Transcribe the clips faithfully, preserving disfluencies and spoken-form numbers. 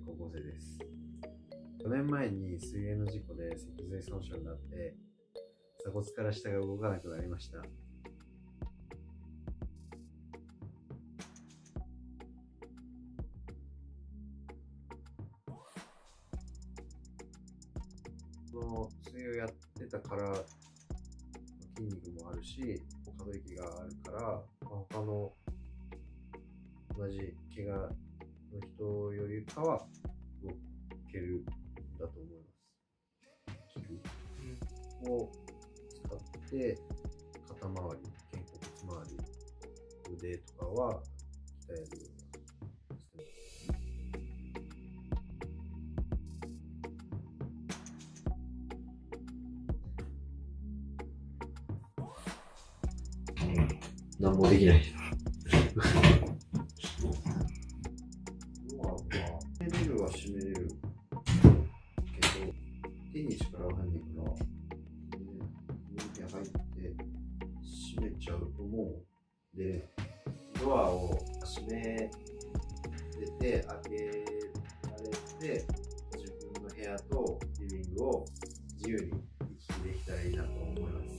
高校生です。よねんまえに水泳の事故で脊髄損傷になって、鎖骨から下が動かなくなりました。この水泳をやってたから筋肉もあるし、可動域があるから、まあ、他の同じ怪我の人よりかは動けるんだと思います。器具を使って肩周り、肩甲骨周り、腕とかは鍛えるようにしてます。何もできない。締めれるは締めれるけど、手に力が入んないから、手に入って締めちゃうともう、で、ドアを閉めれて、開けられて、自分の部屋とリビングを自由に行き来できたらいいなと思います。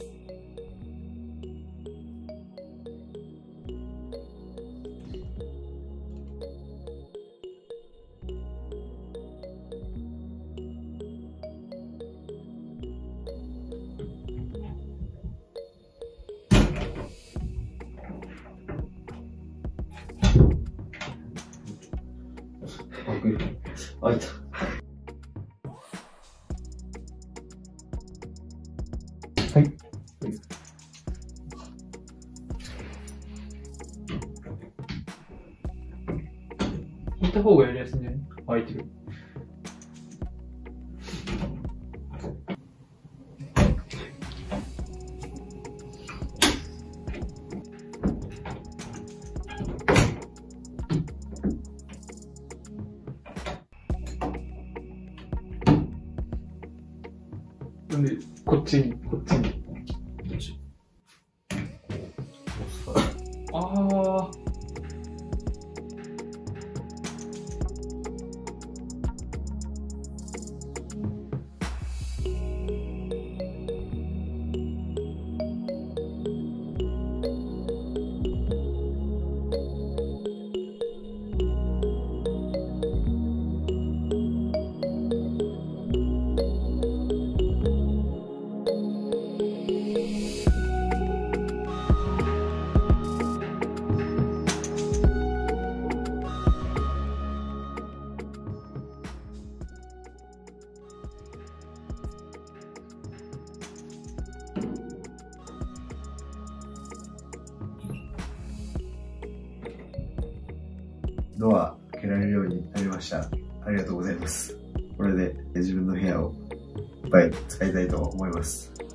開いた。はい。 引いた方がやりやすいね。開いてる。なんで、こっちに、こっちに。 こっち。 ああ。 ドア開けられるようになりました。ありがとうございます。これで自分の部屋をいっぱい使いたいと思います。